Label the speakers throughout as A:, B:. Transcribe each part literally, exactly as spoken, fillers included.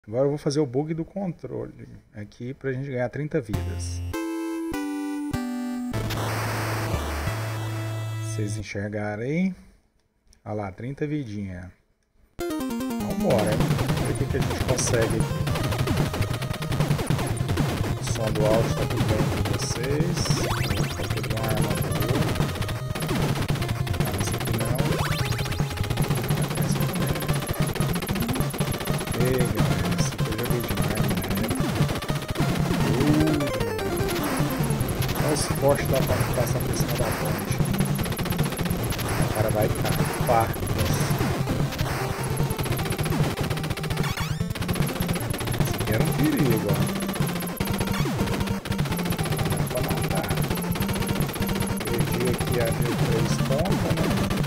A: Agora eu vou fazer o bug do controle aqui pra gente ganhar trinta vidas. Vocês enxergaram aí? Olha lá, trinta vidinha. Vambora, hein? Vamos ver o que, que a gente consegue aqui. O som do áudio tá tudo bem com vocês. Vou fazer uma armadura. Não, esse aqui não. Esse aqui também. Ei, galera, esse aqui eu joguei demais na época. Uh, olha os fortes da ponte passando por cima da ponte. O cara vai capar. Esse aqui era um perigo, ó. Não dá pra matar. Perdi aqui a G três ponta, né?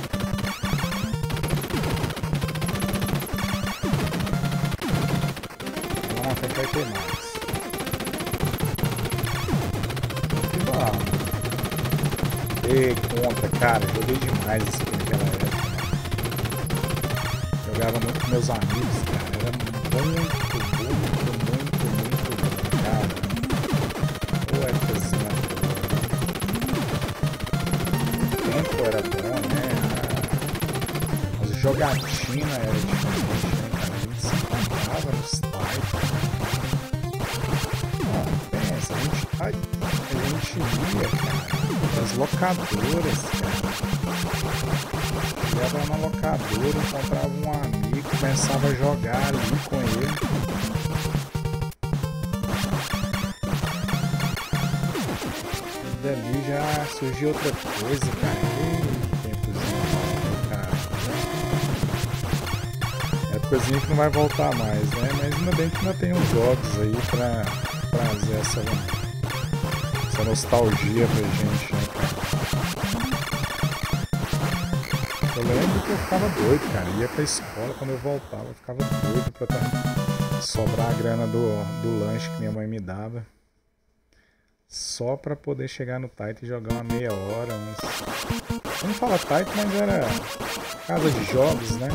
A: Lá na frente vai ter mais. Que bom. Ei, conta, cara, joguei demais isso aqui naquela época. Jogava muito com meus amigos, cara. Era muito, muito, muito, muito, muito bom, cara. Pô, é coisinha boa. O tempo era bom, né? As jogatinas eram diferentes, né, cara? A gente se encontrava nos sites. Ah, pensa, a gente, ai, a gente ia, cara, nas locadoras, cara. Ia na locadora, encontrava um amigo, começava a jogar ali com ele. E dali já surgiu outra coisa, cara. Ei, tempozinho, cara. É coisinha que não vai voltar mais, né? Mas ainda bem que ainda tem uns jogos aí pra trazer essa, essa nostalgia pra gente, né, cara? Eu lembro que eu ficava doido, cara. Ia pra escola, quando eu voltava, eu ficava doido pra tá, sobrar a grana do, do lanche que minha mãe me dava. Só pra poder chegar no Taito e jogar uma meia hora. Uns... Eu não falo Taito, mas era casa de jogos, né?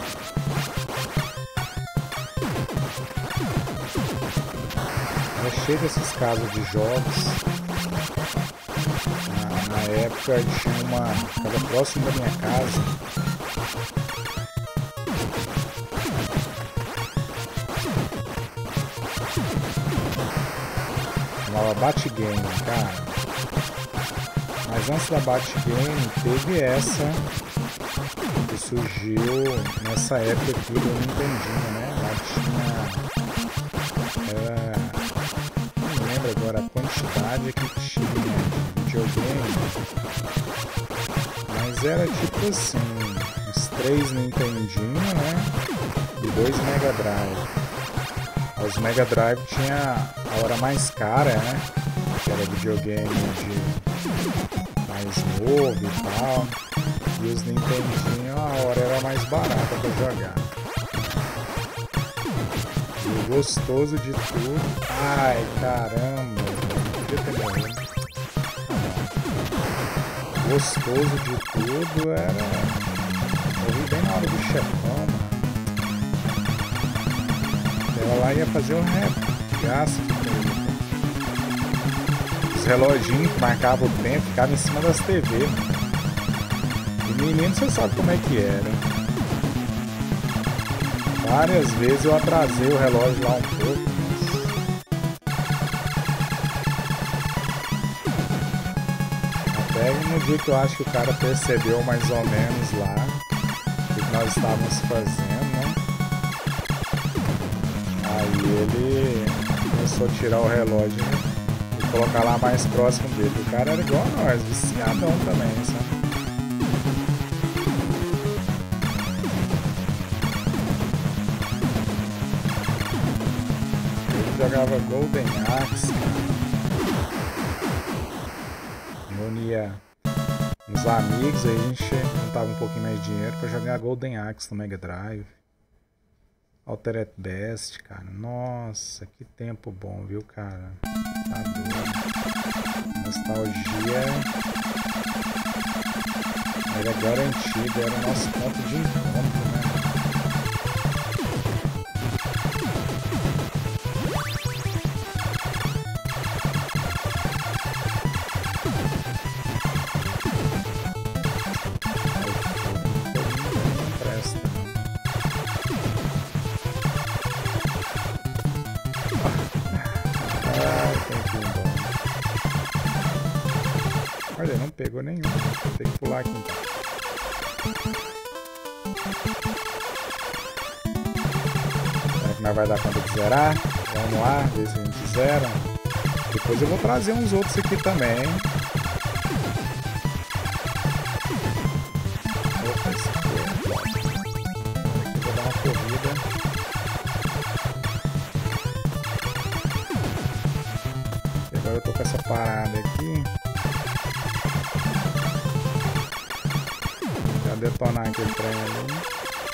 A: Era cheio dessas casas de jogos. Na, na época tinha uma casa próxima da minha casa. Chamava Batgame, cara. Mas antes da Batgame teve essa que surgiu nessa época aqui do Nintendinho, né? Lá tinha... Era... Não lembro agora a quantidade que tinha de videogame. Mas era tipo assim, uns três Nintendinho, né? E dois Mega Drive. Os Mega Drive tinha a hora mais cara, né? Que era videogame de mais novo e tal. E os Nintendinho a hora era mais barata pra jogar. E o gostoso de tudo... Ai, caramba! Não podia ter morrido. O gostoso de tudo era... Eu vi bem na hora do chefão, mano. Ela lá ia fazer um regaço. Os reloginhos que marcavam o tempo ficavam em cima das T V. E menino, você sabe como é que era. Várias vezes eu atrasei o relógio lá um pouco. Até no dia que eu acho que o cara percebeu mais ou menos lá o que nós estávamos fazendo, né? Aí ele começou a tirar o relógio e colocar lá mais próximo dele. O cara era igual a nós, viciadão também, sabe? Ele jogava Golden Axe, reunia uns amigos, aí a gente juntava um pouquinho mais de dinheiro pra jogar Golden Axe no Mega Drive. Altered Beast, cara. Nossa, que tempo bom, viu, cara? Tá doido. Nostalgia era garantida, era o nosso ponto de encontro, né? não pegou nenhum. Vou ter que pular aqui então. Será que nós vai dar conta de zerar? Vamos lá, ver se a gente zera. Depois eu vou trazer uns outros aqui também. Opa, esse aqui é top. Aqui eu vou dar uma corrida. E agora eu tô com essa parada aqui. Já detonar aquele trem ali.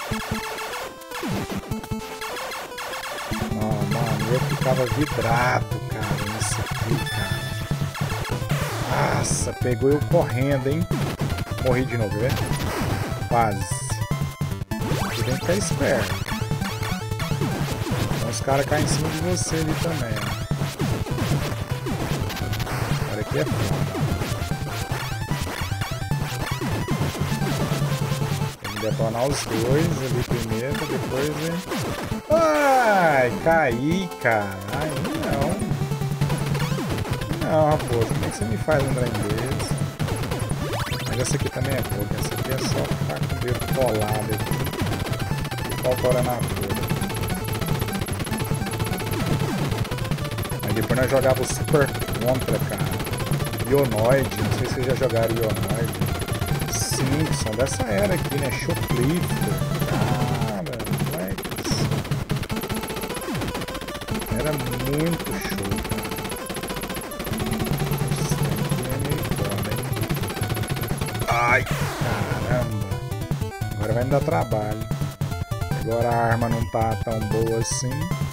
A: Oh, mano, eu ficava vidrado, cara, nisso aqui, cara. Nossa, pegou eu correndo, hein? Morri de novo, né? Quase. Você tem que ficar esperto. Então os caras caem em cima de você ali também, ó. Olha aqui é foda. Tem que detonar os dois ali primeiro, depois... Hein? Ai, caí, cara. Ai, não. Não, raposa, como é que você me faz um trem desse? Mas essa aqui também é pouca. Essa aqui é só ficar com o dedo colado aqui. E falta na folha. Aí depois nós jogávamos o Super Contra, cara. Ionoid, não sei se vocês já jogaram Ionoid. Simpson, dessa era aqui, né? Shoplifter. Era muito show, cara. Ai, caramba. Agora vai me dar trabalho. Agora a arma não tá tão boa assim.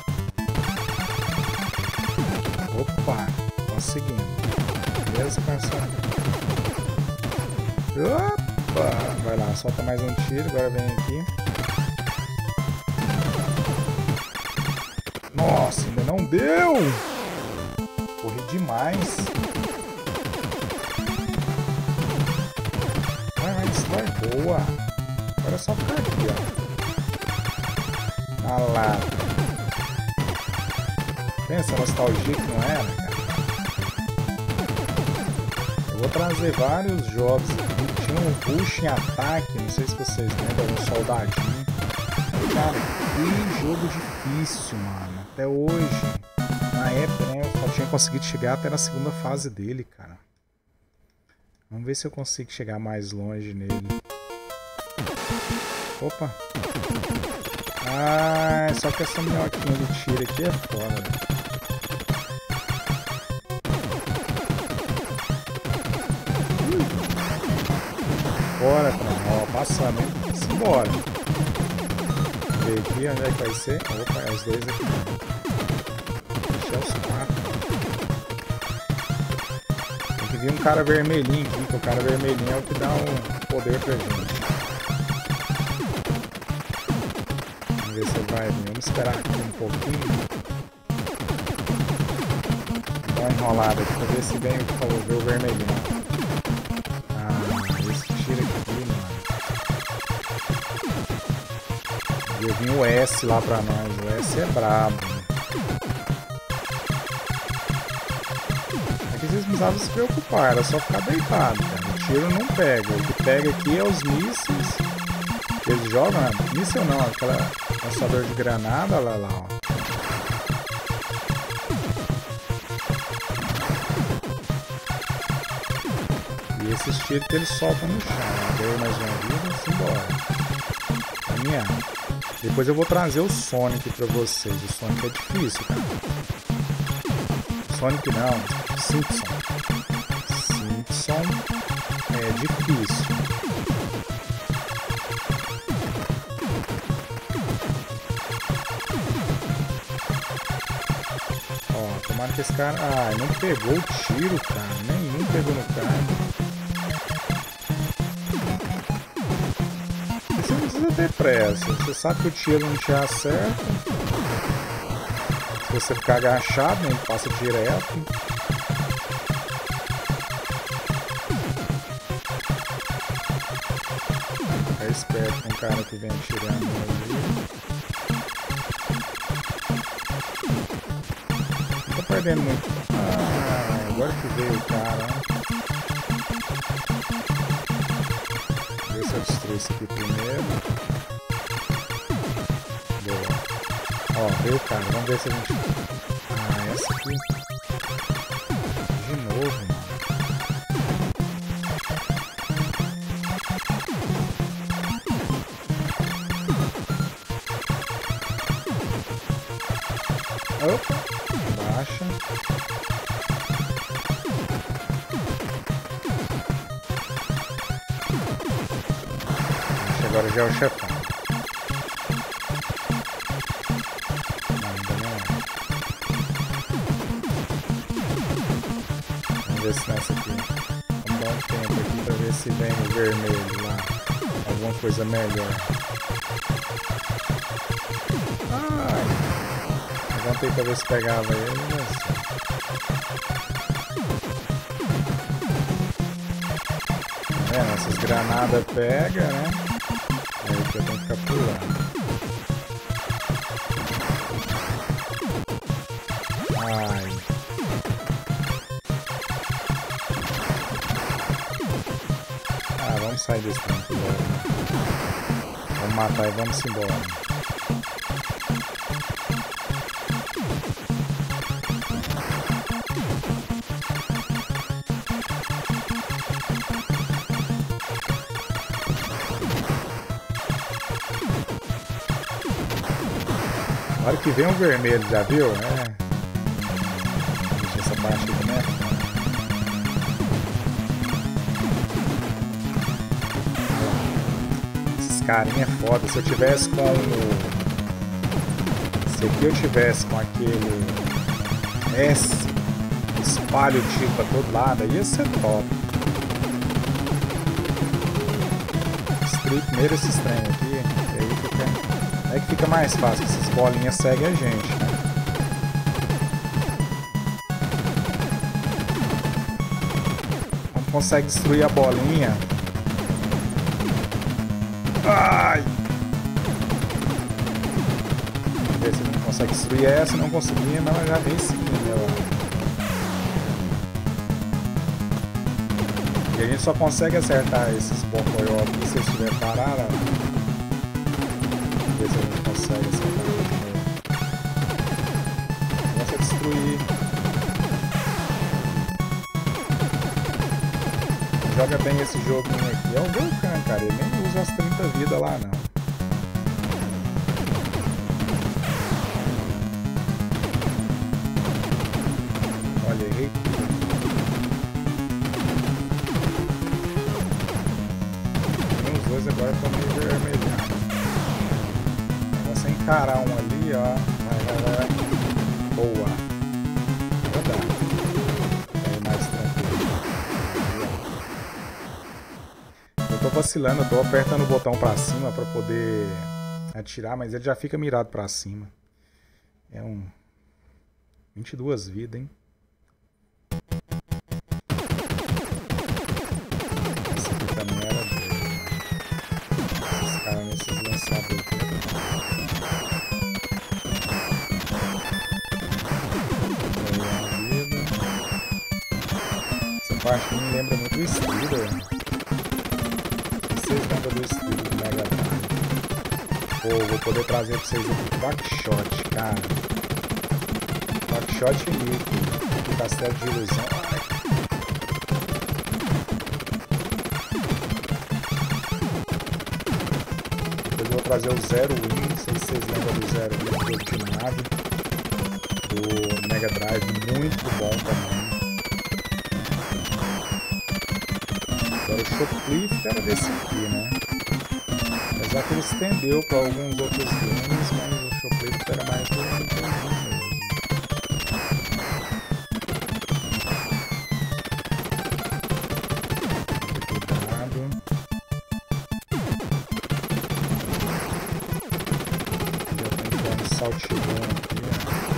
A: Opa, conseguimos. Beleza, parceiro? Opa, vai lá, solta mais um tiro. Agora vem aqui. Nossa, ainda não deu! Corri demais. Vai, vai, isso vai boa. Agora é só ficar aqui, ó. Ah lá. Pensa, nostalgia que não era, cara. Eu vou trazer vários jogos aqui. Tinha um Rush em Ataque, não sei se vocês lembram, um soldadinho. Cara, que jogo difícil, mano. Até hoje, na época, né, eu só tinha conseguido chegar até na segunda fase dele, cara. Vamos ver se eu consigo chegar mais longe nele. Opa! Ah, só que essa minhoquinha de tiro aqui é foda, né? Bora, cara. Ó, passando, hein? Simbora. Ver aqui onde é que vai ser. Opa, é os dois aqui. Deixa os quatro. Tem que vir um cara vermelhinho aqui, que o cara vermelhinho é o que dá um poder pra gente. Vamos ver se ele vai vir. Vamos esperar aqui um pouquinho. Dá uma enrolada aqui pra ver se vem o que falou, ver o vermelhinho. Ah, esse tira aqui, mano. Eu vim o S lá pra nós, o S é brabo. Aqui vocês não precisavam se preocupar, era só ficar deitado, cara. O tiro não pega, o que pega aqui é os mísseis que eles jogam, né? Míssil não, aquela lançador de granada, lá lá, ó. E esses tiros que eles soltam no chão, né? Deu mais uma vida, assim, embora. Caminhar. Depois eu vou trazer o Sonic pra vocês. O Sonic é difícil, cara. Sonic não, Simpson. Simpson é difícil. Ó, tomara que esse cara... Ah, não pegou o tiro, cara. Nenhum pegou no cara. Você não precisa ter pressa. Você sabe que o tiro não te acerta. Se você ficar agachado, ele passa direto. Fica esperto com o cara que vem atirando ali. Não tô perdendo muito. Ah, agora que veio o cara. Deixa eu destruir isso aqui primeiro. Boa. Ó, veio o cara. Vamos ver se a gente... Ah, essa aqui. De novo, mano. Opa. Baixa. Agora já é o chefão. Não, ainda não é. Vamos ver se nessa aqui. Vamos dar um tempo aqui pra ver se vem o vermelho lá. Alguma coisa melhor. Ai! Levantei pra ver se pegava ele, mas... É, essas granadas pega, né? Aí que eu tenho que ficar pulando. Ai. Ah, vamos sair desse tempo logo. Vamos matar e vamos embora. Na hora que vem o vermelho, já viu? É. Deixa essa parte aqui, né? Esses carinha é foda. Se eu tivesse com o... Se aqui eu tivesse com aquele S, espalho o tiro pra todo lado, ia ser top. Destruir primeiro esses trem aqui, e aí fica... É que fica mais fácil, essas bolinhas seguem a gente, né? Quando consegue destruir a bolinha... Ai! Vamos ver se ele não consegue destruir essa, não conseguia, mas ela já vem seguindo, eu acho. E a gente só consegue acertar esses bocoió aqui se eu estiver parado. Ver se a gente consegue acertar ele de novo. Começa a destruir. Joga bem esse joguinho aqui. É o Vulcan, cara. Ele nem usa as trinta vidas lá, não. Olha, errei. Os dois agora estão meio vermelhados. Você encarar um ali, ó. Vai, vai, vai. Boa. Vai dar. Aí mais tranquilo. Eu tô vacilando, eu tô apertando o botão pra cima pra poder atirar, mas ele já fica mirado pra cima. É um... vinte e duas vidas, hein? Essa aqui também era doida. Esses caras nesses lançadores. Essa parte me lembra muito o Steeler. Vocês lembram do Steeler do Mega Drive? Pô, vou poder trazer pra vocês aqui o Quackshot, cara. Quackshot líquido. Castelo de ilusão. Ai. Depois eu vou trazer o Zero Wing. Não sei se vocês lembram do Zero Wing, jogo de nave. Do Mega Drive, muito bom também. Agora o Shoplift era desse aqui, né? Apesar que ele estendeu para alguns outros games, mas o Shoplift era mais do Nintendo mesmo. Cuidado. Já tem que dar um saltidão aqui, ó.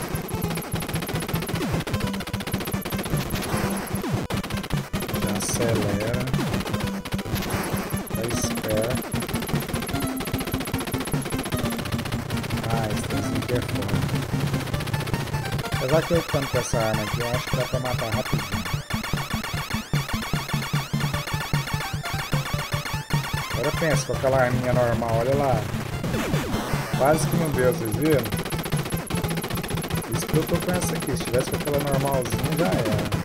A: Acelera, tá esperto. Ah, esse tremzinho aqui é foda. Apesar que eu ficando com essa arma aqui, eu acho que dá pra matar rapidinho. Agora Agora pensa com aquela arminha normal, olha lá. Quase que não deu, vocês viram? Isso que eu tô com essa aqui. Se tivesse com aquela normalzinha, já era.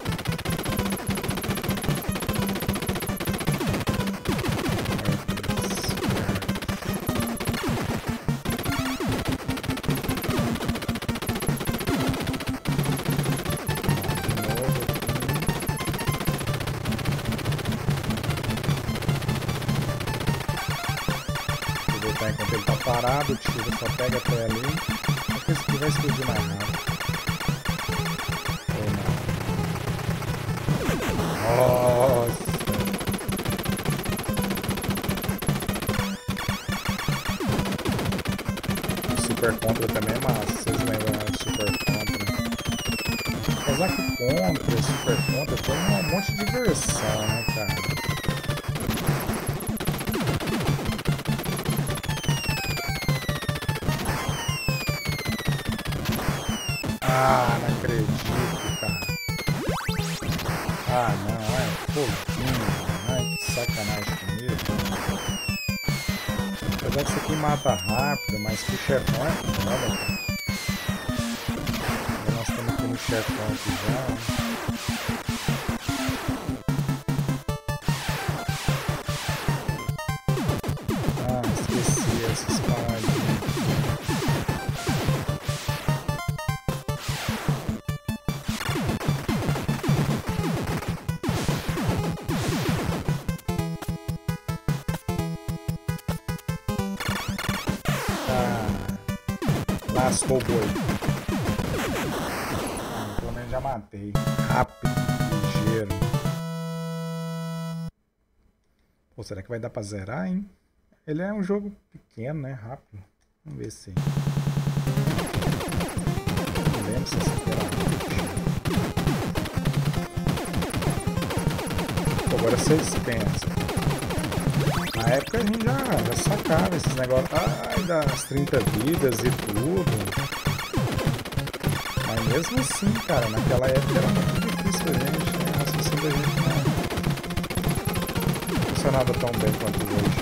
B: Enquanto ele tá parado, o tiro só pega até ali. Porque esse aqui vai explodir mais rápido. Ou não. Nossa! O Super Contra também é massa. Vocês lembram do Super Contra? Apesar que Contra e Super Contra tem um monte de versão, né, cara? Ah, não acredito, cara. Ah, não, é foguinho. Ai, que sacanagem comigo. Apesar que isso aqui mata rápido, mas que o chefão é foda, cara. Nós estamos aqui no chefão aqui já. Ah, esqueci essas paradinhas. Lascou o boi. Ah, pelo menos já matei. Rápido, ligeiro. Pô, será que vai dar pra zerar, hein? Ele é um jogo pequeno, né? Rápido. Vamos ver se... Não lembro se esse aqui era rápido. Agora vocês pensam. Na época a gente já, já sacava esses negócios, ai, das trinta vidas e tudo. Mas mesmo assim, cara, naquela época era muito difícil a gente, né? A raciocínio da gente não funcionava tão bem quanto hoje.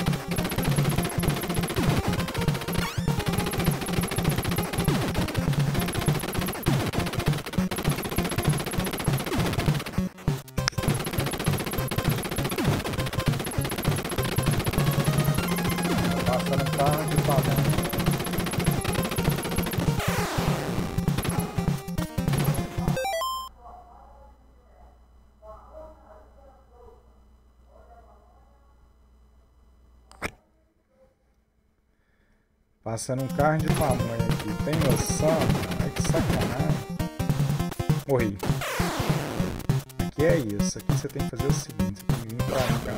B: Passando um carro de pamonha aqui, tem noção? Ai, que sacanagem. Morri. Aqui é isso, aqui você tem que fazer o seguinte, você tem que vir pra cá.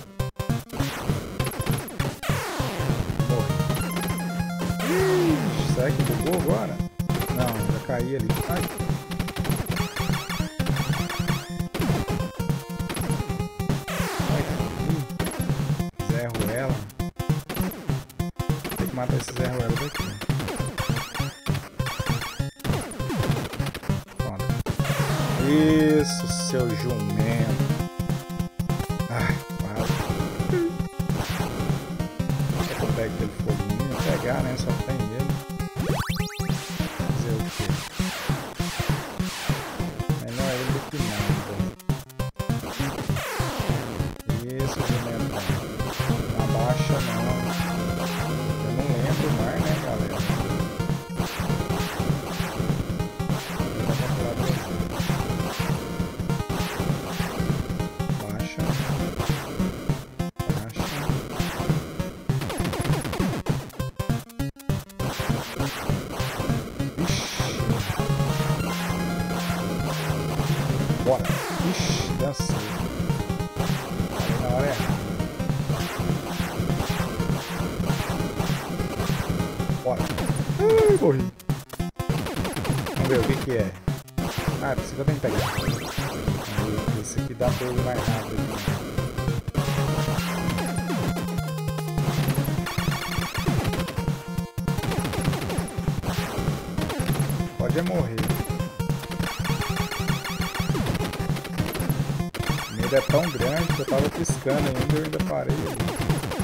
B: Morri. Ixi, será que bugou agora? Não, já caí ali. Ai. Zerro ela. Matar esse Zé Ruelo daqui. Pronto. Isso, seu jumento. Ai, quase. Será que eu pego aquele foguinho? Pegar, né? Só tem ele. Fazer o quê? Melhor ele do que nada. Isso, jumento. Não abaixa, não. Mar, né, galera? Baixa. Baixa. Ixi. Bora. Ixi, dancei. Aí na hora errada. Bora. Ai, morri. Vamos ver o que que é. Ah, esse aqui eu tenho que pegar. Esse aqui dá pra ele mais rápido. Pode é morrer. O medo é tão grande que eu tava piscando ainda e eu ainda parei ali.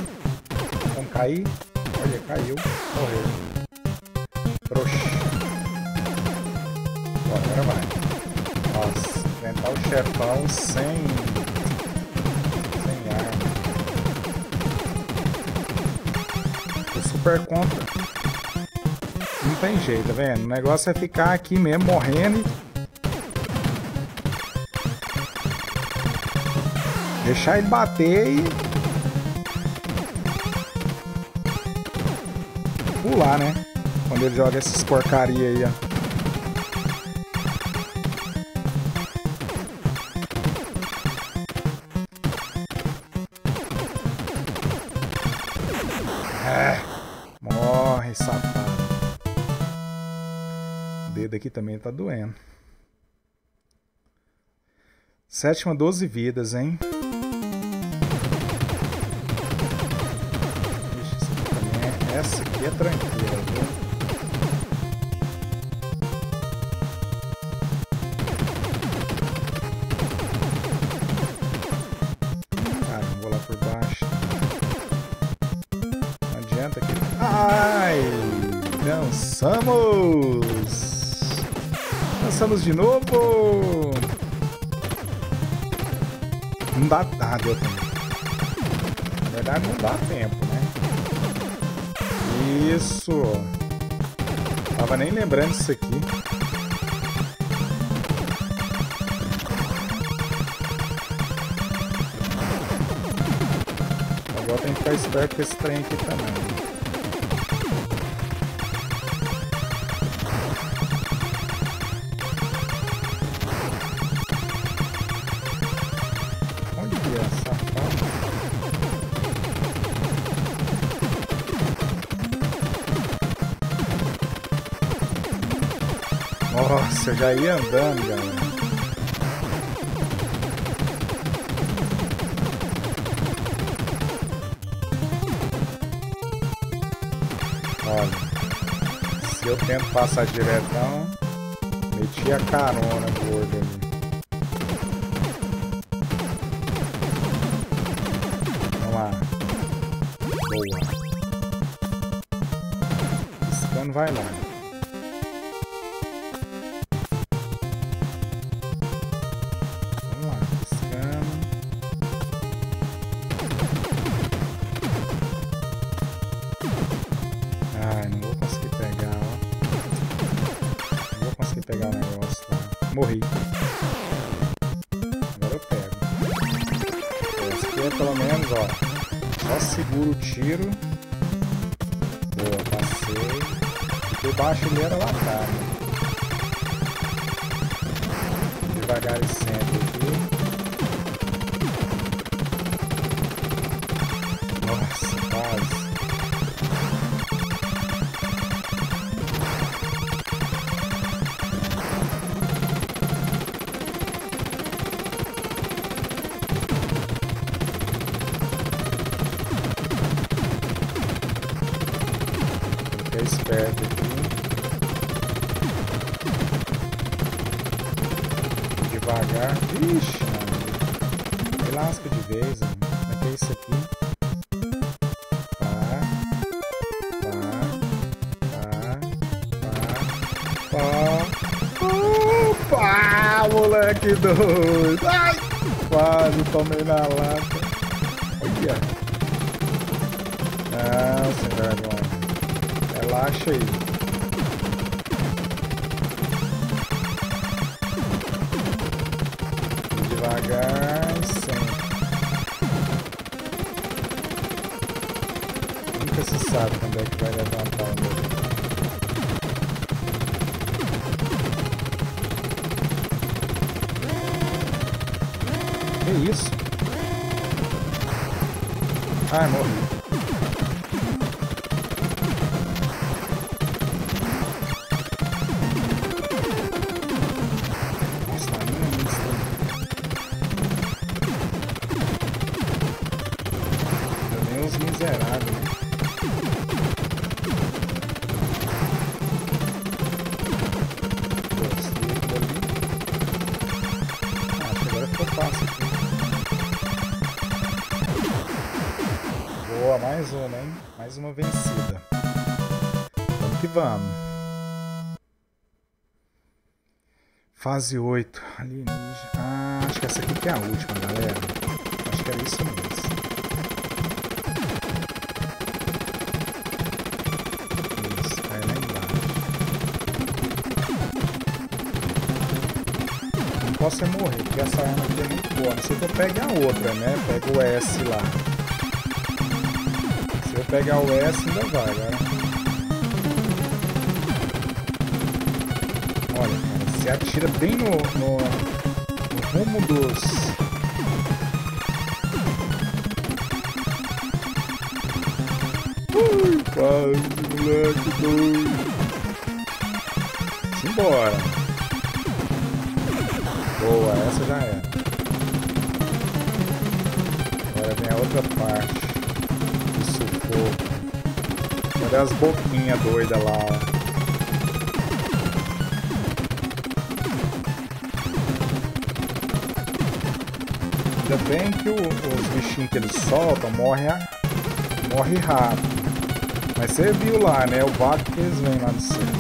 A: cair. Olha, caiu. Morreu. Trouxa. Bom, agora vai. Nossa, enfrentar o chefão sem... Sem arma. Tô super contra. Não tem jeito, tá vendo? O negócio é ficar aqui mesmo, morrendo e... Deixar ele bater e... pular, né? Quando ele joga essas porcaria aí, ó. É. Morre, safado. O dedo aqui também tá doendo. Sétima, doze vidas, hein? Essa aqui é tranquila, viu? Cara, não vou lá por baixo. Não adianta aqui. Ai! Dançamos! Dançamos de novo! Não dá nada, deu tempo. Na verdade, não dá tempo, né? Isso! Tava nem lembrando disso aqui. Agora tem que ficar esperto com esse trem aqui também. Onde que é essa forma? Nossa, eu já ia andando, galera. Olha, se eu tento passar diretão, meti a carona gorda ali. Vamos lá. Boa. Piscando, vai lá. Pegar o negócio lá. Morri. Agora eu pego. Esse aqui é pelo menos, ó. Só segura o tiro. Boa, passei. Por baixo ele era lá atrás. Devagar e sempre aqui. Nossa, quase. Esperto aqui. Devagar. Ixi, mano. Me lasca de vez, mano. Como é que é isso aqui? Pá. Pá. Pá. Pá. Pá. Opa! Moleque doido! Ai! Quase tomei na lata. Olha. Não, sem vergonha. Relaxa aí. Devagar e sempre. Nunca se sabe quando é que vai levantar o meu. Que isso? Ai, morri. Miserável, né? Ah, agora ficou fácil aqui. Boa, mais uma, hein? Mais Mais uma vencida. Vamos que vamos. Fase oito. Alienígena. Ah, acho que essa aqui que é a última, galera. Acho que era isso mesmo. Isso, cai lá embaixo. Não posso é morrer, porque essa arma aqui é muito boa. Não sei que eu pegue a outra, né? Pego o S lá. Se eu pegar o S, ainda vai, galera. Olha, cara, você atira bem no, no, no rumo dos... Ui, quase, moleque doido. Simbora. Boa, essa já era. Agora vem a outra parte. Do sufoco. Olha as boquinhas doidas lá, ó. Ainda bem que o, os bichinhos que eles soltam morrem morre rápido. Mas você viu lá, né? O vácuo que eles vêm lá de cima.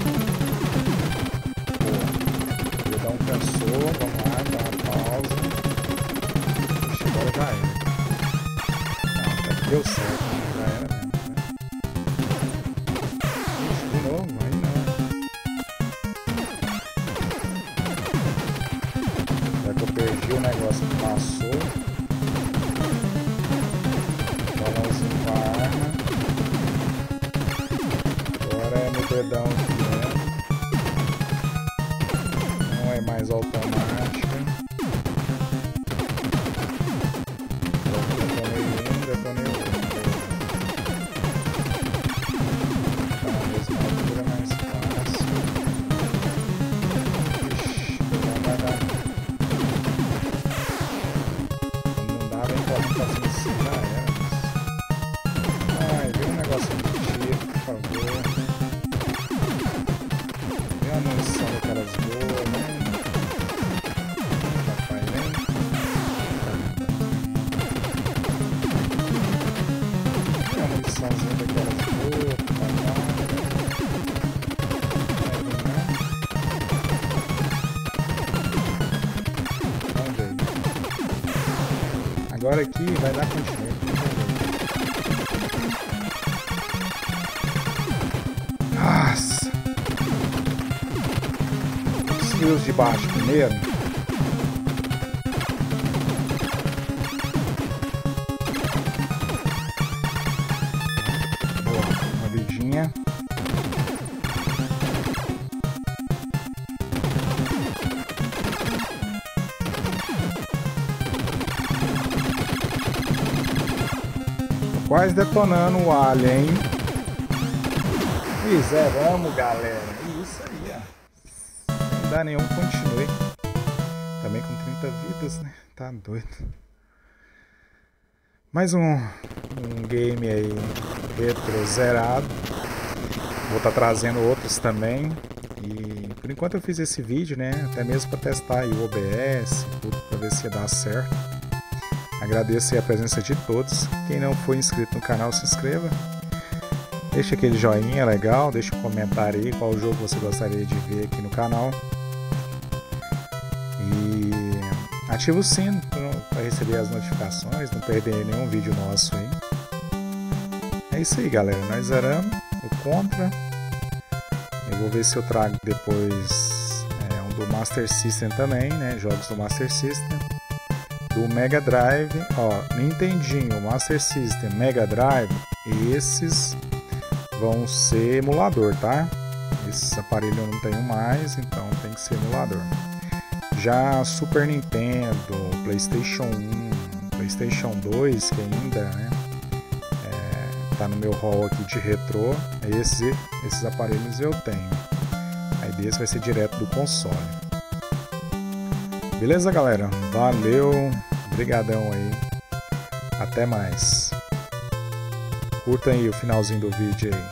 A: Boa. Ele dá um cansou. Vamos lá, dá uma pausa. Ixi, agora já era. Não, até que deu certo. Né? Já era mesmo. Né? Ixi, de novo? Aí não. Já que eu perdi o negócio que passou. Balãozinho com a arma. Agora é no dedão aqui, né? Não é mais automática. Detonei um, detonei outro. Tá na mesma altura, mais fácil. Ixi, não vai dar. Não dá bem pra mim pra cima, já era. Ai, vê um negócio de tiro, por favor. Vê a munição daquelas boas, né? Papai, vem. Vê a muniçãozinha daquelas boas, papai. Vamos ver. Agora aqui vai dar continuidade. Nossa! Destruir os de baixo primeiro. Boa, uma vidinha. Tô quase detonando o alien, hein? Zeramos, galera. Isso aí, ó. Não dá nenhum, continue. Também com trinta vidas, né? Tá doido. Mais um, um game aí retro zerado. Vou estar tá trazendo outros também. E por enquanto eu fiz esse vídeo, né? Até mesmo para testar aí o O B S, tudo para ver se ia dar certo. Agradeço aí a presença de todos. Quem não for inscrito no canal, se inscreva. Deixa aquele joinha legal, deixa um comentário aí qual jogo você gostaria de ver aqui no canal. E ativa o sino para receber as notificações, não perder nenhum vídeo nosso aí. É isso aí, galera. Nós zeramos o Contra. Eu vou ver se eu trago depois é, um do Master System também, né? Jogos do Master System. Do Mega Drive, ó, Nintendinho, Master System, Mega Drive, esses vão ser emulador, tá? Esse aparelho eu não tenho mais, então tem que ser emulador. Já Super Nintendo, PlayStation um, PlayStation dois, que ainda, né, é, tá no meu hall aqui de retrô, esse, esses aparelhos eu tenho. Aí desse vai ser direto do console. Beleza, galera? Valeu, brigadão aí. Até mais. Curtam aí o finalzinho do vídeo aí.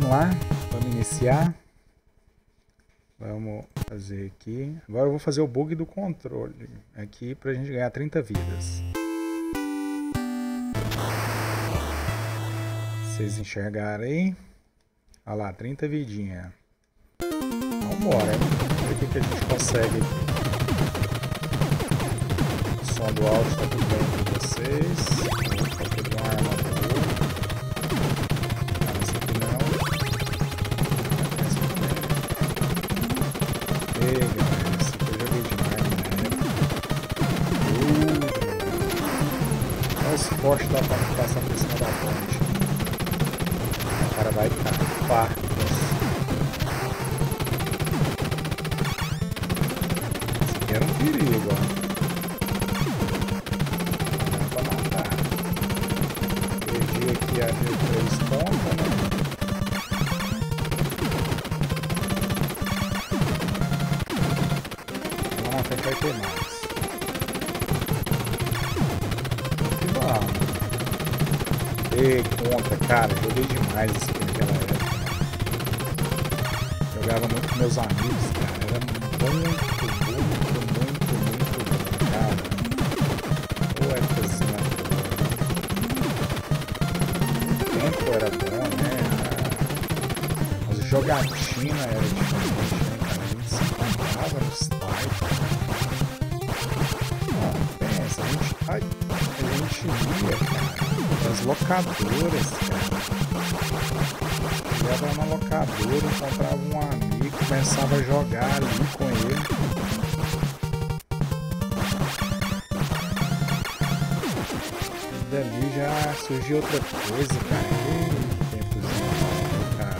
A: vamos lá, vamos iniciar. Vamos fazer aqui. Agora eu vou fazer o bug do controle aqui pra gente ganhar trinta vidas. Vocês enxergaram aí? Olha lá, trinta vidinha. Vambora, vamos ver o que, que a gente consegue aqui. O som do áudio tá tudo bem com vocês. Vou pegar uma arma boa. Não, esse aqui não. Ei, galera, esse aqui eu joguei demais na época. Uh, olha os fortes da parte que passa por cima da ponte. O cara vai ficar farto. Esse aqui era um perigo, ó. Não pra matar. Perdi aqui a G três ponta, né? Vai ter mais. Que bom. Ei, conta, cara. Joguei demais isso aqui naquela época. Jogava muito com meus amigos, cara. Era muito, muito, muito, muito, muito bom, cara. Pô, é coisinha boa. O tempo era bom, né? As jogatinas eram diferentes, né, cara? A gente se encontrava nos types. A gente, ai, a gente ia, cara, nas locadoras, cara. Ia na locadora, encontrava um amigo, começava a jogar ali com ele. E dali já surgiu outra coisa, cara. Que tempozinho, cara.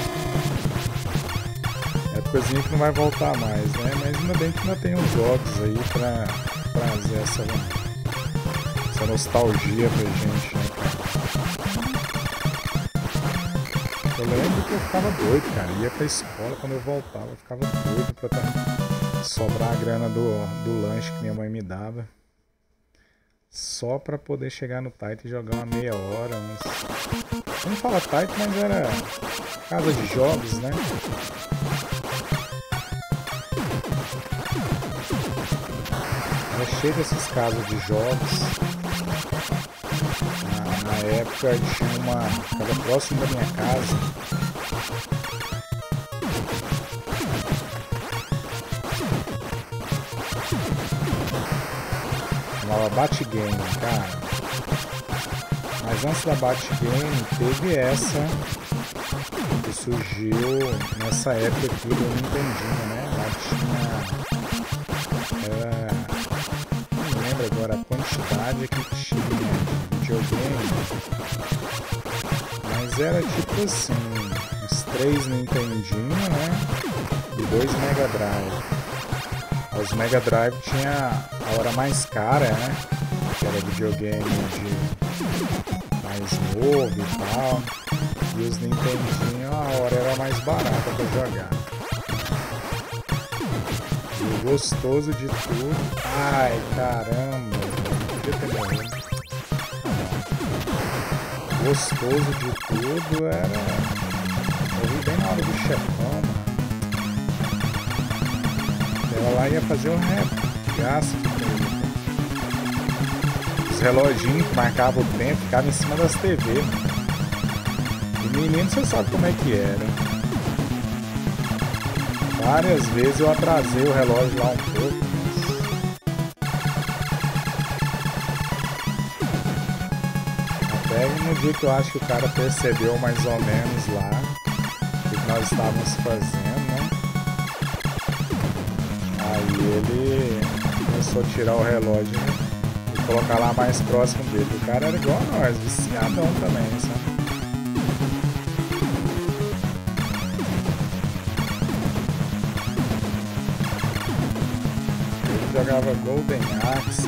A: É coisinha que não vai voltar mais, né? Mas ainda bem que ainda tem uns jogos aí pra trazer essa, essa nostalgia pra gente, né, cara? Eu lembro que eu ficava doido, cara. Ia pra escola, quando eu voltava, eu ficava doido pra tá, sobrar a grana do, do lanche que minha mãe me dava. Só pra poder chegar no Taito e jogar uma meia hora. Uns... Não fala Taito, mas era casa de jogos, né? Era cheio dessas casas de jogos. Na, na época tinha uma. Estava próximo da minha casa. Chamava Batgame, cara. Mas antes da Batgame teve essa que surgiu nessa época aqui do Nintendinho, né? Lá tinha. Era, agora a quantidade que tinha de videogame, mas era tipo assim, uns três Nintendinho, né, e dois Mega Drive. Os Mega Drive tinha a hora mais cara, né, que era videogame de mais novo e tal, e os Nintendinho a hora era mais barata pra jogar. E o gostoso de tudo... Ai, caramba! Podia ter morrido. O gostoso de tudo era... Eu vi bem na hora do chefão, mano. Ela lá ia fazer o regaço. Os reloginhos que marcavam o tempo ficavam em cima das T V. E menino, você sabe como é que era. Várias vezes eu atrasei o relógio lá um pouco. Até no dia que eu acho que o cara percebeu mais ou menos lá o que nós estávamos fazendo, né? Aí ele começou a tirar o relógio e colocar lá mais próximo dele. O cara era igual a nós, viciadão também, sabe? Jogava Golden Axe,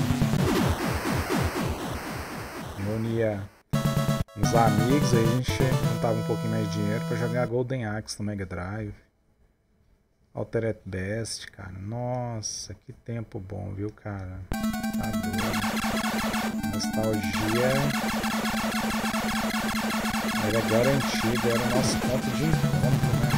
A: reunia uns amigos, aí a gente juntava um pouquinho mais de dinheiro pra jogar Golden Axe no Mega Drive. Altered Beast, cara, nossa, que tempo bom, viu, cara? Tá doido. Nostalgia Era garantido, era o nosso ponto de encontro, né?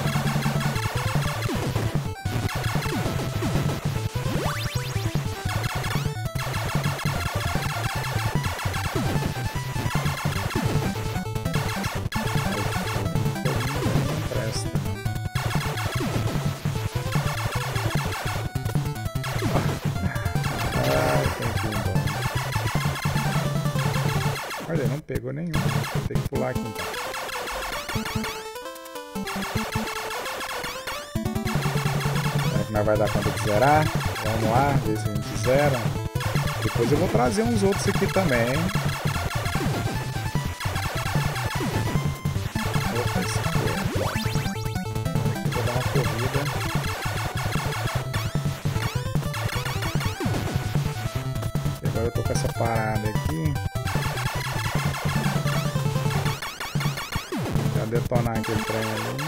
A: Não presta. Ai, tem que ir embora. Olha, não pegou nenhum. Tem que pular aqui então. Será que nós vai dar conta de zerar? Vamos lá, ver se a gente zera. Depois eu vou trazer uns outros aqui também. Opa, esse aqui é top. Aqui eu vou dar uma corrida. E agora eu tô com essa parada aqui. Já detonar aquele trem ali.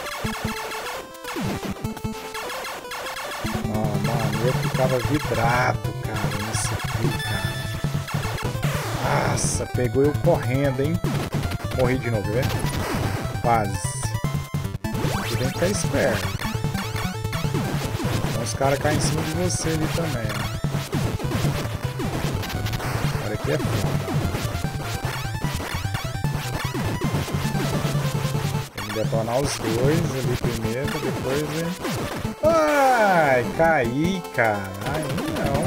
A: Oh, mano, eu ficava vidrado, cara, nisso aqui, cara. Nossa, pegou eu correndo, hein? Morri de novo, né? Quase. Você tem que ficar esperto. Então os caras caem em cima de você ali também, ó. Agora aqui é foda. Tem que detonar os dois ali primeiro, depois, hein? Ai, caí, cara. Ai, não.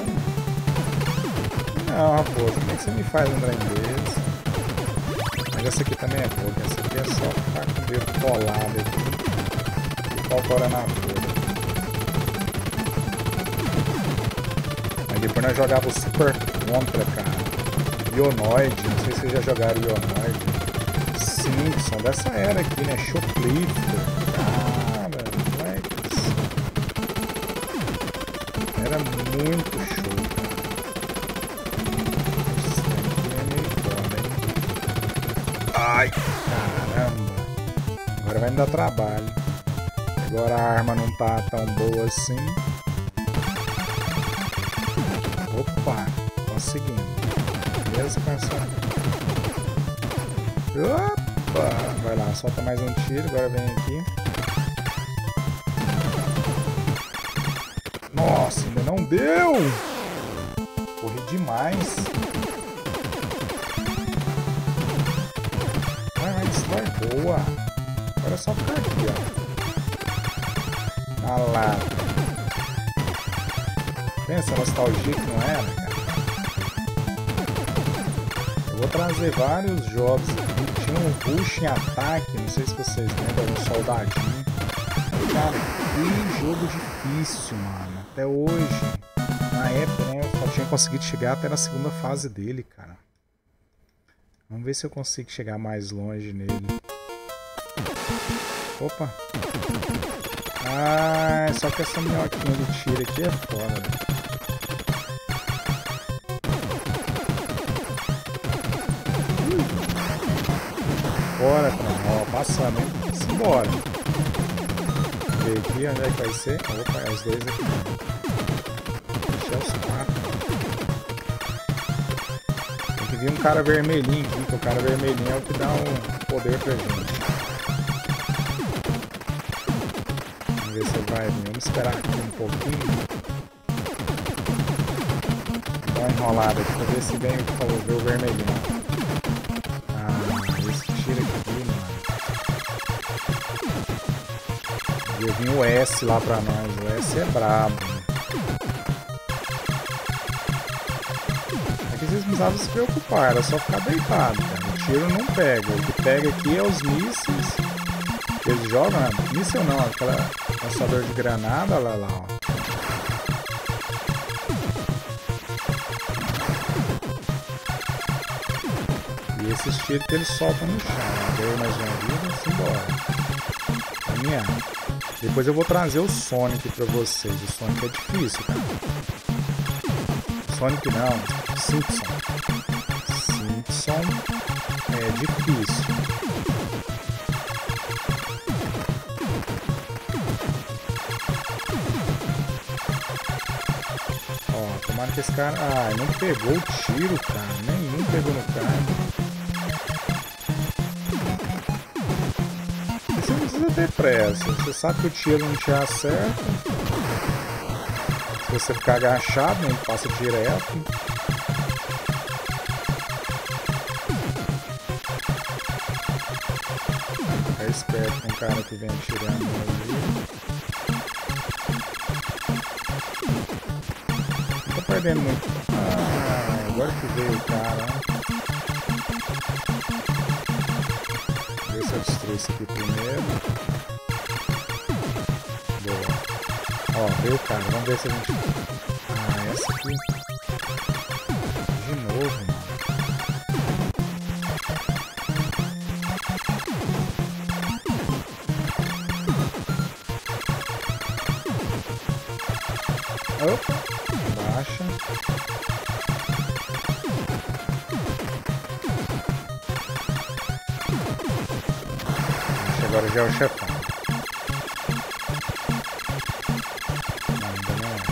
A: Não, raposa, como é que você me faz um trem desse? Mas essa aqui também é boa, essa aqui é só ficar com o dedo colado aqui e falta na folha. Aí depois nós jogava o Super Contra, cara. Ionoid, não sei se vocês já jogaram Ionoid. Simpson, dessa era aqui, né? Shoplifter. Cara, moleques. Era muito show, cara. Esse aqui é meio foda, hein? Ai, caramba. Agora vai me dar trabalho. Agora a arma não tá tão boa assim. Opa, conseguimos. Beleza, pessoal? Opa, vai lá, solta mais um tiro. Agora vem aqui. Nossa, ainda não deu! Corri demais. Vai, vai, isso vai boa. Agora é só ficar aqui, ó. Ah lá. Pensa a nostalgia que não era, cara. Eu vou trazer vários jogos aqui. Tinha um Rush em Ataque, não sei se vocês lembram, um soldadinho. Cara, que jogo difícil, mano. Até hoje. Na época, né, eu só tinha conseguido chegar até na segunda fase dele, cara. Vamos ver se eu consigo chegar mais longe nele. Opa. Ah, só que essa minhoquinha de tiro aqui é foda, né? Bora, cara. Ó, passando, hein? Simbora. Ver aqui, onde é que vai ser? Opa, é os dois aqui. Deixa os quatro. Tem que vir um cara vermelhinho aqui, que o cara vermelhinho é o que dá um poder pra gente. Vamos ver se ele vai vir. Vamos esperar aqui um pouquinho. Dá uma enrolada aqui pra ver se vem o vermelhinho. Eu vim o S lá pra nós, o S é brabo. Aqui vocês não precisavam se preocupar, era só ficar deitado, cara. O tiro não pega, o que pega aqui é os mísseis que eles jogam, né? Míssil não, aquela lançador de granada, olha lá, ó. E esses tiros que eles soltam no chão, deu mais uma vida, simbora. Caminhar. Depois eu vou trazer o Sonic pra vocês. O Sonic é difícil, cara. Sonic não, Simpson. Simpson é difícil. Ó, tomara que esse cara... Ah, não pegou o tiro, cara. Nenhum pegou no cara. ter pressa. Você sabe que o tiro não te acerta. Se você ficar agachado, ele passa direto. Fica esperto com o cara que vem atirando ali. Tô perdendo muito. Ah, agora que veio o cara. Deixa eu destruir isso aqui primeiro. Boa. Ó, veio o cara. Vamos ver se a gente... Ah, essa aqui. De novo, mano. Opa, baixa. Acho agora já é o chefão. Não, ainda não é.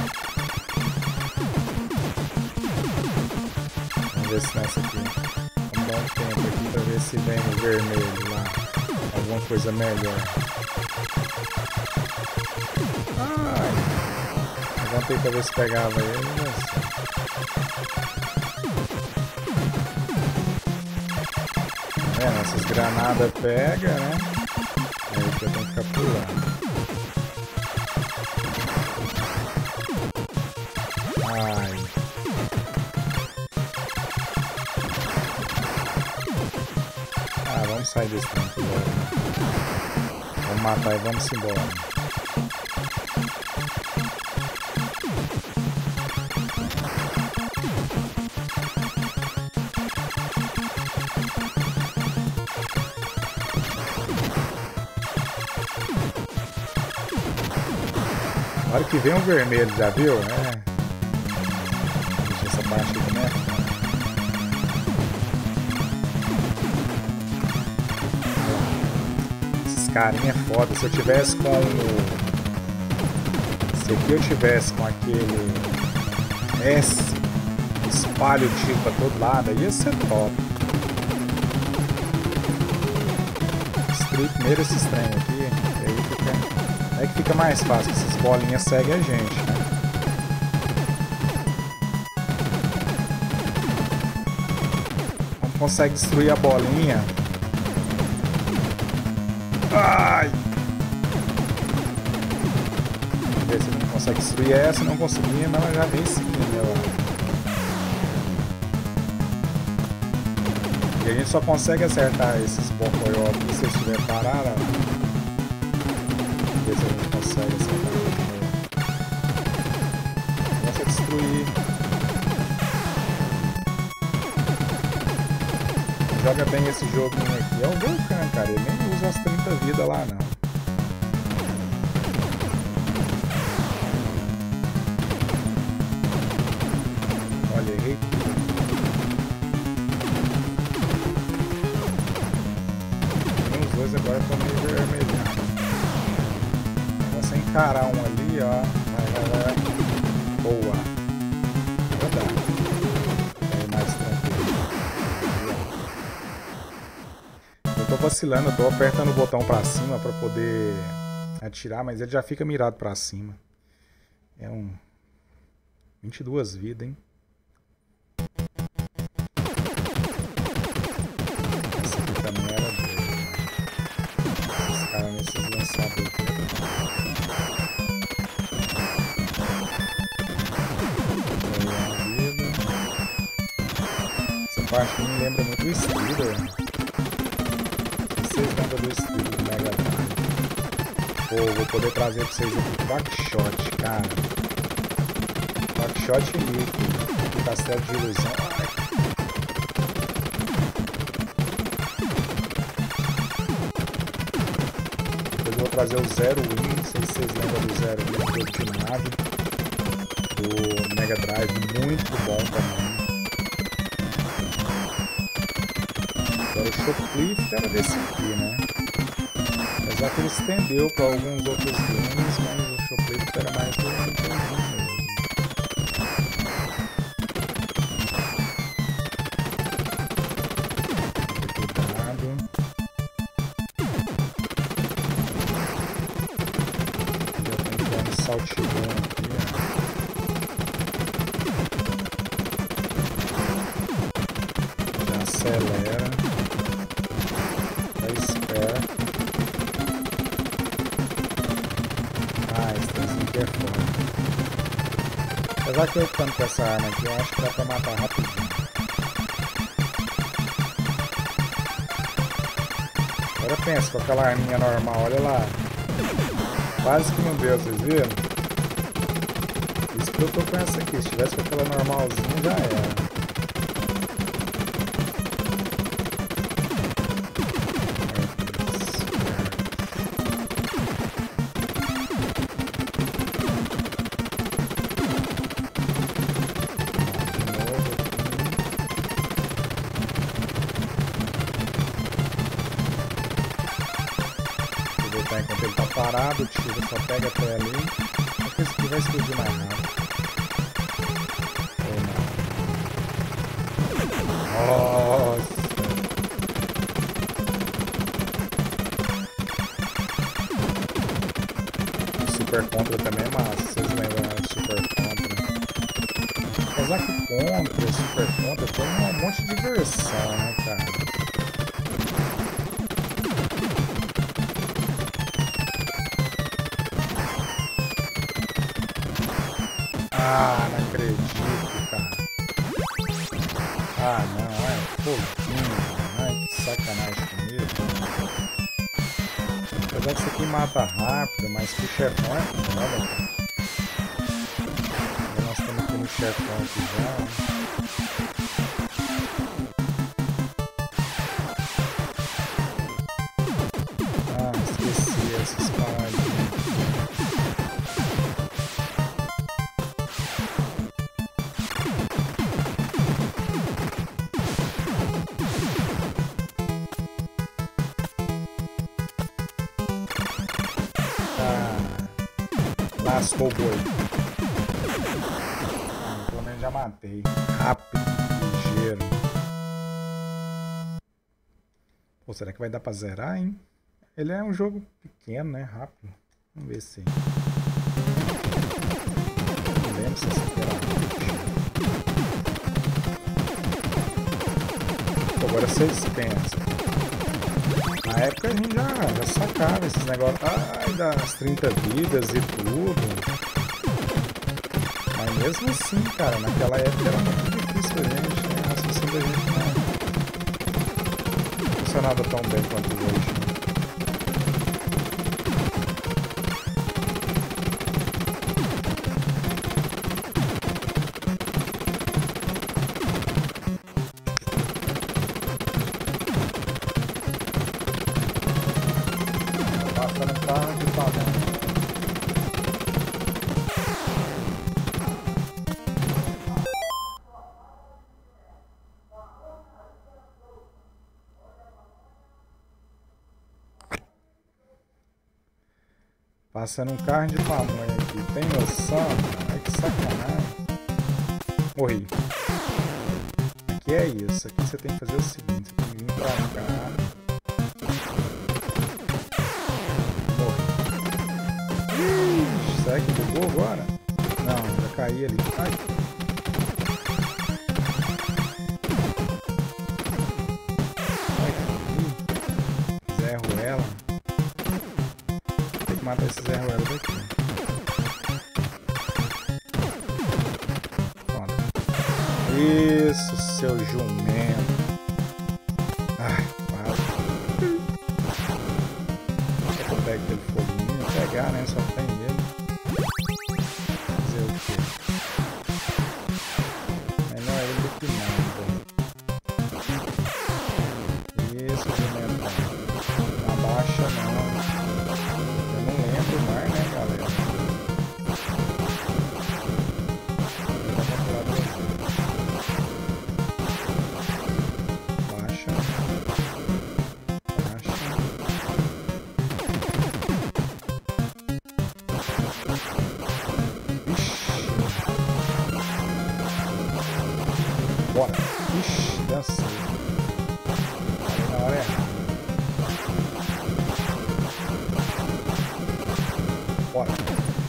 A: Vamos ver se nessa aqui. Vamos dar um tempo aqui pra ver se vem o vermelho lá. Alguma coisa melhor. Ai. Levantei pra ver se pegava ele, mas... É, essas granadas pega, né? Aí que eu tenho que ficar pulando. Ai. Ah, vamos sair desse tanque logo. Vamos matar e vamos embora. Na hora que vem o vermelho, já viu? É. Deixa essa parte aqui, né? Esses carinha é foda. Se eu tivesse com o... Se aqui eu tivesse com aquele S, espalho o tiro pra todo lado, ia ser top. Destruir primeiro esses trem aqui, e aí fica... É que fica mais fácil, essas bolinhas seguem a gente, né? Não consegue destruir a bolinha. Ai! Vamos ver se ele não consegue destruir essa, não conseguia, mas ela já vem seguindo, eu acho. E a gente só consegue acertar esses bocoió aqui se eu estiver parado. Ver se a gente consegue acertar ele. Começa a destruir. Joga bem esse joguinho aqui. É o Vulcan, cara. Ele nem usa as trinta vidas lá, não. Olha, errei tudo. Os dois agora estão meio vermelhados. Você encarar um ali, ó. Vai, vai, vai. Boa. Vou dar. Aí mais tranquilo. Eu tô vacilando, eu tô apertando o botão pra cima pra poder atirar, mas ele já fica mirado pra cima. É um... vinte e duas vidas, hein? Essa aqui também era doida, né? Esse cara nesses lançadores aqui. Essa parte me lembra muito do Strider. Vocês lembram do Strider do Mega Drive? Pô, vou poder trazer pra vocês aqui o Quackshot, cara. Quackshot líquido. Castelo de ilusão. Ai. Depois eu vou trazer o Zero Wing. Não sei se vocês lembram do Zero Wing, jogo de nave. Do Mega Drive, muito bom também. Agora o Shoplift era desse aqui, né? Apesar que ele estendeu para alguns outros games, mas o Shoplift era mais do Nintendo mesmo. Cuidado. o T-Bone aqui, ó. Já acelera. Tá esperto. Ah, esse tremzinho aqui é foda. Apesar que eu ficando com essa arma aqui, eu acho que dá pra matar rapidinho. Agora pensa com aquela arminha normal, olha lá. Quase que não deu, vocês viram? Isso que eu tô com essa aqui, se tivesse com aquela normalzinha já era. Enquanto ele tá parado, o tiro só pega até ali. Porque esse aqui vai explodir mais rápido. Ou não. Nossa! O Super Contra também é massa, vocês lembram do Super Contra? Apesar que Contra, Super Contra tem um monte de versão, né, cara? Ah, não acredito, cara. Ah, não, é foguinho. Ai, que sacanagem comigo. Apesar que isso aqui mata rápido, mas que o chefão é foda, cara. Nós estamos aqui no chefão aqui já. Ah, esqueci essas paradinhas. Lascou o boi. Ah, pelo menos já matei. Rápido, ligeiro. Pô, será que vai dar pra zerar, hein? Ele é um jogo pequeno, né? Rápido. Vamos ver se... Não lembro se esse aqui era rápido. Agora vocês pensam. Na época a gente já, já sacava esses negócios, ai, das trinta vidas e tudo. Mas mesmo assim, cara, naquela época era muito difícil a gente, né? A raciocínio da gente não funcionava tão bem quanto hoje. Passando um carro de pamonha aqui. Tem noção? Ai, que sacanagem. Morri. Aqui é isso. Aqui você tem que fazer o seguinte. Você tem que vir pra cá. Morri. Ixi, será que bugou agora? Não, já caí ali. Ai. Mata esses erros daqui. Pronto. Isso, seu jumento. Ai, quase. Só que eu pego aquele foguinho. Pegar, né? Só tem ele. Fazer o quê? Melhor ele do que nada. Isso, jumento. Não abaixa, não. Mar, né, galera?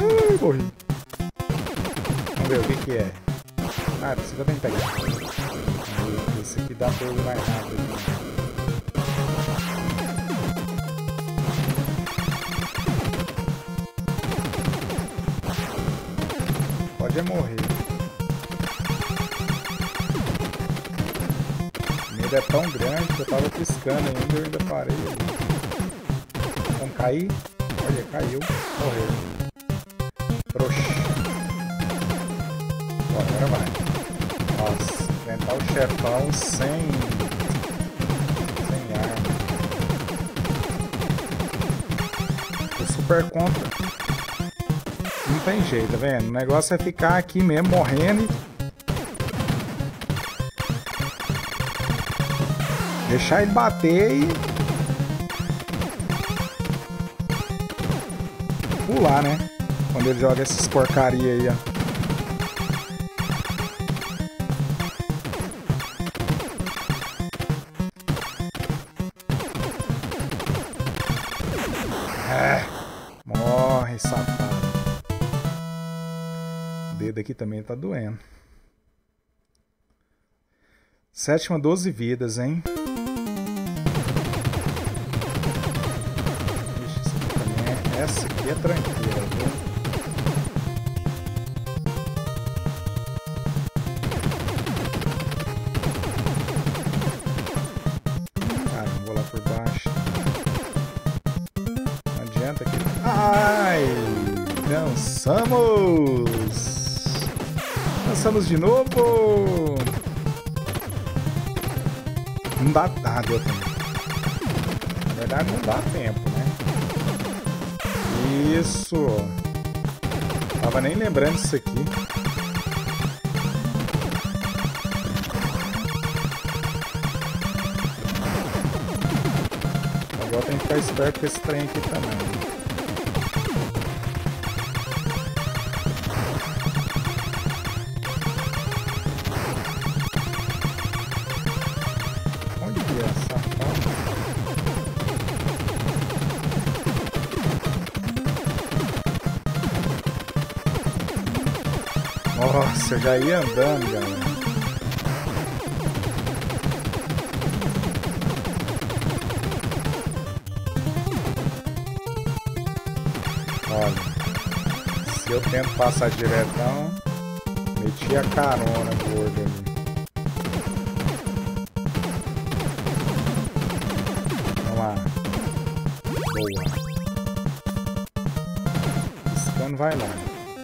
A: Ai, morri. Vamos ver o que que é. Ah, você vai pegar. Esse aqui dá pra eu ir mais rápido. Pode é morrer. O medo é tão grande que eu tava piscando ainda e eu ainda parei ali. Vamos cair? Olha, caiu. Morreu. Trouxa. Agora vai. Nossa, enfrentar o chefão sem... sem arma. Tô super contra. Não tem jeito, tá vendo? O negócio é ficar aqui mesmo, morrendo e... deixar ele bater e... pular, né? Quando ele joga essas porcaria aí, ó. É, morre, safado. O dedo aqui também tá doendo. Sétima, doze vidas, hein? Ixi, essa aqui também é... essa aqui é tranquila, viu? Ah, não vou lá por baixo. Não adianta aqui. Ai! Dançamos! Dançamos de novo! Não dá... ah, deu tempo. Na verdade não dá tempo, né? Isso! Tava nem lembrando disso aqui. Agora tem que ficar esperto com esse trem aqui também. Nossa, eu já ia andando, galera. Olha, se eu tento passar diretão, meti a carona gorda ali. Vamos lá. Boa. Piscando, vai lá.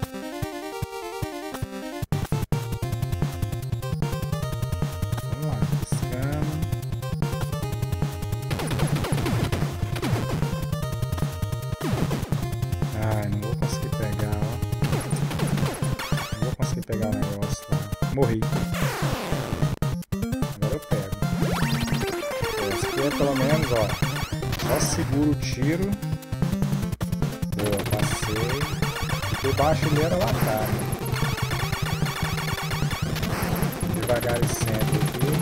A: Ai, não vou conseguir pegar, ó. Não vou conseguir pegar o negócio lá. Morri. Agora eu pego. Esse aqui é pelo menos, ó. Só seguro o tiro. Boa, passei. Por baixo ele era lá atrás. Devagar e sempre aqui.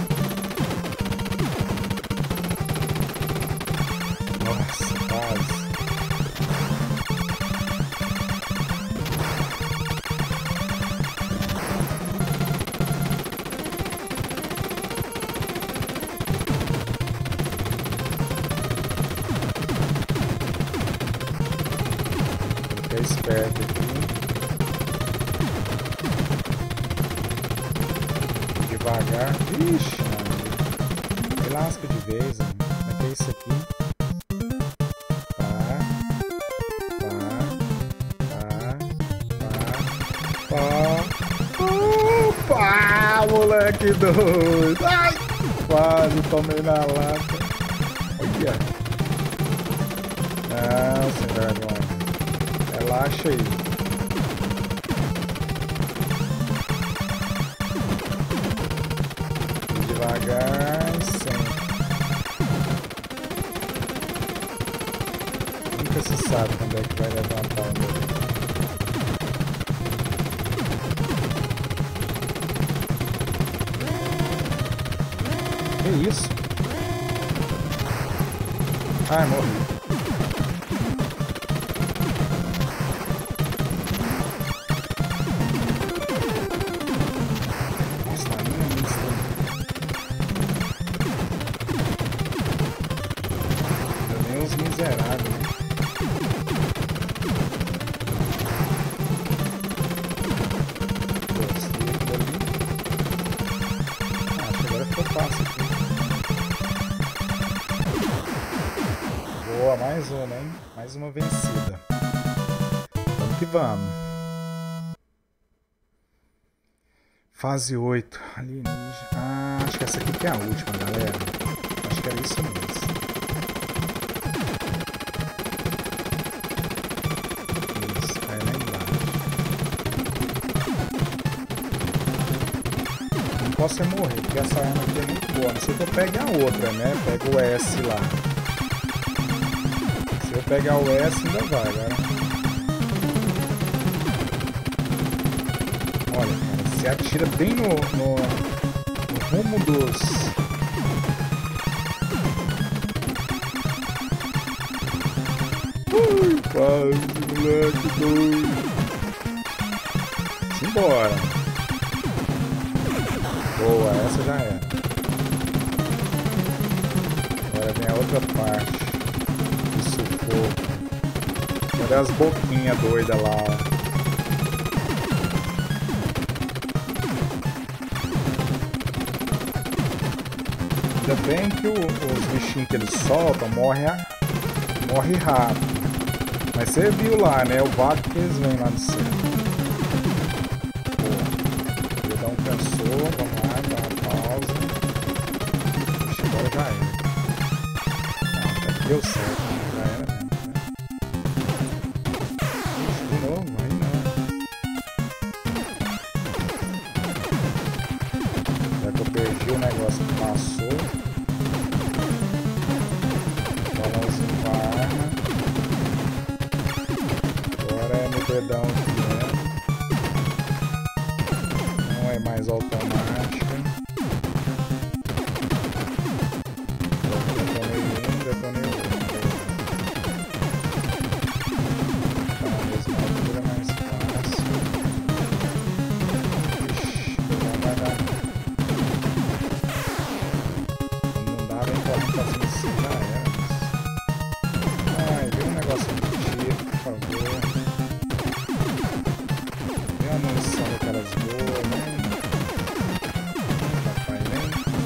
A: Nossa, quase. Esperto aqui. Devagar. Ixi, mano. Me lasca de vez, mano. Como é que é isso aqui? Pá. Pá. Pá. Pá. Pá. Opa, moleque doido. Ai, quase tomei na lata. Olha. Não, sem vergonha. Relaxa aí. Devagar e sempre. Nunca se sabe quando é que vai levantar o meu. Que isso? Ai, morri. zerado, né? Gostei ali. Ah, acho que agora ficou fácil aqui. Boa, mais uma, hein? Mais uma vencida. Vamos que vamos. Fase oito. Alienígena. Ah, acho que essa aqui que é a última, galera. Acho que era isso mesmo. Isso, aí lá embaixo. Não posso é morrer, porque essa arma aqui é muito boa. Não sei se eu pego a outra, né? Pego o S lá. Se eu pegar o S, ainda vai, né? Olha, cara, você atira bem no, no, no rumo dos... Ui, quase, moleque doido. Simbora. Boa, essa já era. Agora vem a outra parte. Do sufoco. Olha as boquinhas doidas lá, ó. Ainda bem que o, os bichinhos que eles soltam morrem morre rápido. Mas você viu lá, né? O vácuo que eles vêm lá no céu. Boa. Vou dar um cansou, vamos lá, dar uma pausa. Ixi, agora já era. Não, até que deu certo, né? Já era mesmo. Né? Ixi, de novo, aí não. Já que eu perdi o negócio que passou. Balãozinho com a arma. Agora é no dedão aqui, né? Não é mais automática. Detonei um, detonei outro. Tá na mesma altura, mais fácil. Ixi, não vai dar. Não dá bem pra mim fazer isso, já era. Ai, vem um negócio de tiro, por favor. Vem uma munição daquelas boas, né? Papai, vem.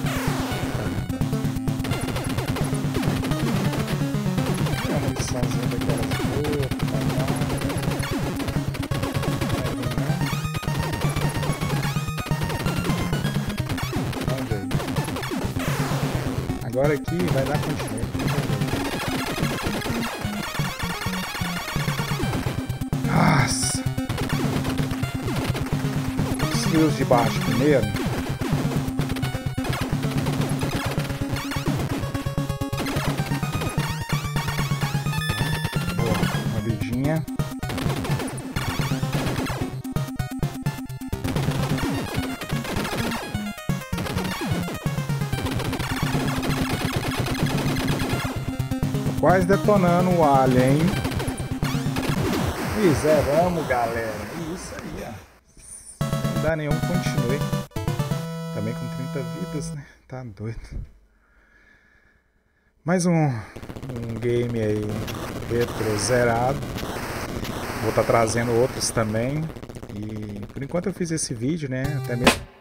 A: Vem uma muniçãozinha daquelas boas, papai. Vamos ver. Agora aqui vai dar continuidade. Nossa! Os rios de baixo primeiro. Boa, uma vidinha. Tô quase detonando o alien, hein? E zeramos, galera. Isso aí, ó. Sem dar nenhum, continue. Também com trinta vidas, né? Tá doido. Mais um, um game aí retro zerado. Vou estar trazendo outros também. E por enquanto eu fiz esse vídeo, né? Até mesmo